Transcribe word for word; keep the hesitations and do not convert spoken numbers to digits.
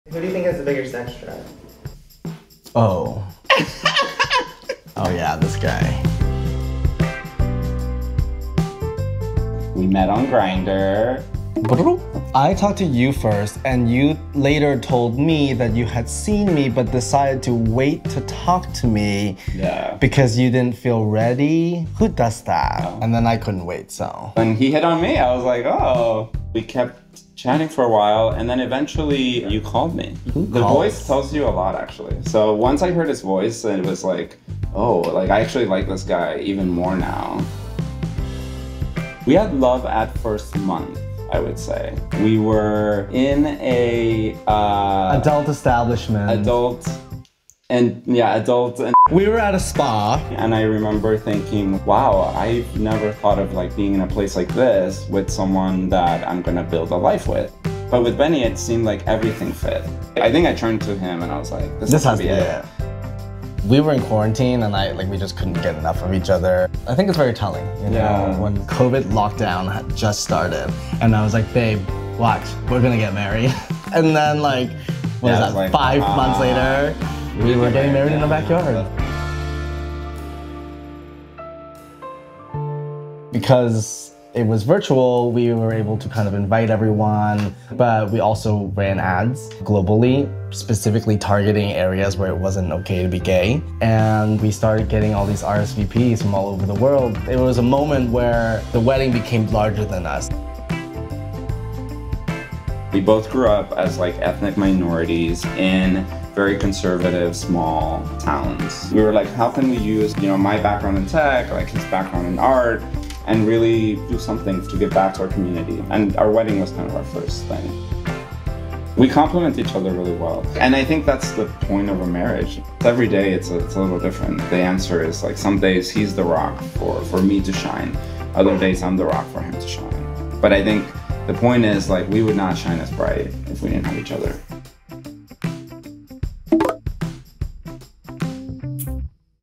Who do you think has the bigger sex drive? Oh. Oh yeah, this guy. We met on Grindr. I talked to you first, and you later told me that you had seen me but decided to wait to talk to me Yeah. because you didn't feel ready. Who does that? Oh. And then I couldn't wait, so. When he hit on me, I was like, oh. We kept chatting for a while, and then eventually you called me. Who the calls? voice tells you a lot, actually. So once I heard his voice, it was like, oh, like I actually like this guy even more now. We had love at first month, I would say. We were in a uh, Adult establishment. adult and yeah, adult and We were at a spa. and I remember thinking, wow, I've never thought of like being in a place like this with someone that I'm gonna build a life with. But with Benny, it seemed like everything fit. I think I turned to him and I was like, this, This has has to be it. We were in quarantine and I like we just couldn't get enough of each other. I think it's very telling, you know, Yeah. when COVID lockdown had just started and I was like, babe, watch, we're gonna get married. And then like, what Yeah, is it that, was like, five ah, months later, we were getting married in the backyard. Because it was virtual, we were able to kind of invite everyone, but we also ran ads globally, specifically targeting areas where it wasn't okay to be gay. And we started getting all these R S V Ps from all over the world. It was a moment where the wedding became larger than us. We both grew up as like ethnic minorities in very conservative small towns. We were like, how can we use, you know, my background in tech, like his background in art, and really do something to give back to our community. And our wedding was kind of our first thing. We complement each other really well. And I think that's the point of a marriage. Every day it's a, it's a little different. The answer is like some days he's the rock for, for me to shine. Other days I'm the rock for him to shine. But I think the point is like we would not shine as bright if we didn't have each other.